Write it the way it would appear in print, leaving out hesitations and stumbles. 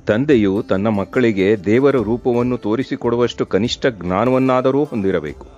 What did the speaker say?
ತಂದೆಯು ತನ್ನ ಮಕ್ಕಳಿಗೆ ದೇವರ ರೂಪವನ್ನು ತೋರಿಸಿಕೊಡುವಷ್ಟು ಕನಿಷ್ಠ ಜ್ಞಾನವನ್ನಾದರೂ ಹೊಂದಿರಬೇಕು.